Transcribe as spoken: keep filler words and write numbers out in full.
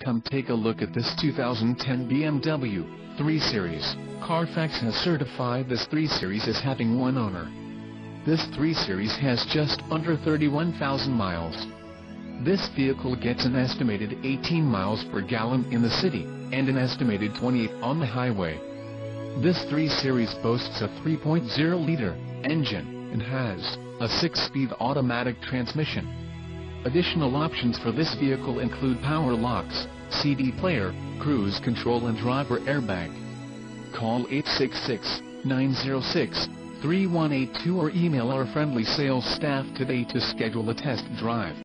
Come take a look at this two thousand ten B M W three series. Carfax has certified this three series as having one owner. This three series has just under thirty-one thousand miles. This vehicle gets an estimated eighteen miles per gallon in the city, and an estimated twenty-eight on the highway. This three series boasts a three point oh liter engine, and has a six-speed automatic transmission. Additional options for this vehicle include power locks, C D player, cruise control and driver airbag. Call eight six six, nine zero six, three one eight two or email our friendly sales staff today to schedule a test drive.